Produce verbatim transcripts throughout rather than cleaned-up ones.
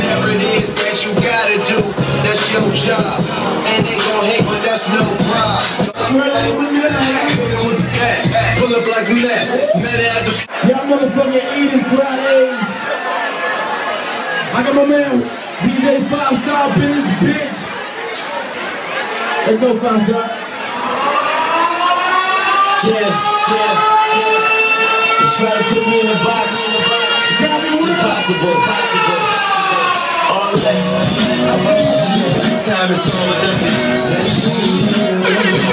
whatever it is that you gotta do, that's your job. And they gon' hate, but that's no problem. Pull up like Matt. Y'all motherfucking eating Fridays. I got my man D J Five Star up in this bitch. Let's go, Five Star. Yeah, yeah, yeah. You try to put me in a box. It's impossible. All less. This time it's all or nothing.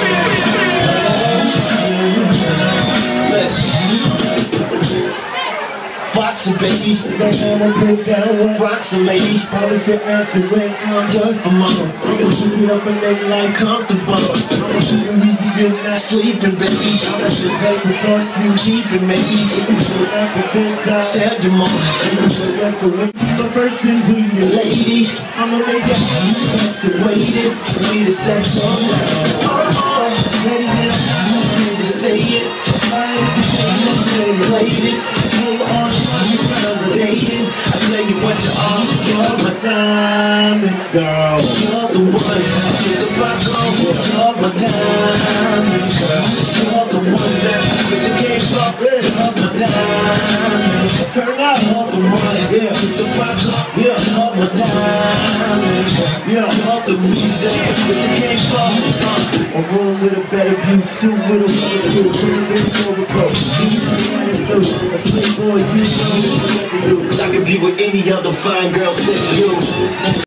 Boxer, baby. Boxer, lady. Done for mama. Comfortable. Sleeping, baby. Keeping, maybe. Tell your mama. Lady, I'ma make it. Waited for me to settle down. To say it. Played it. Dating, I tell you what you are. You're my diamond girl. You're the one. If I go, you're my diamond girl. You're the one that with the game up. You're my diamond girl. Turn out. You're the one. If I go, you're my diamond girl. You're the reason with the game up. A room with a better view, suit with a waterproof, bring overcoat. A playboy, you know what to do. I could be with any other fine girls with you.